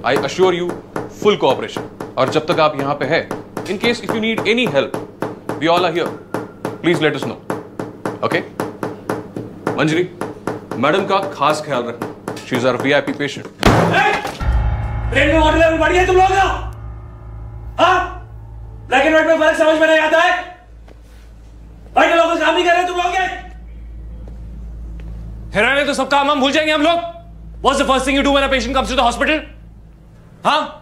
I assure you full cooperation. और जब तक आप यहां पे है, in case if you need any help, we all are here, please let us know. Okay Manjari, madam का खास ख्याल रखना, she is our VIP patient. Train में ऑर्डर लेवल बढ़िया तुम लोग ना? हाँ? ब्लैक एंड व्हाइट में फर्क समझ में नहीं आता है? बड़े लोगों से काम नहीं कर रहे तुम लोग? हेराने तो सब काम हम भूल जाएंगे हम लोग? What's the first thing you do when a patient comes to the hospital? हाँ?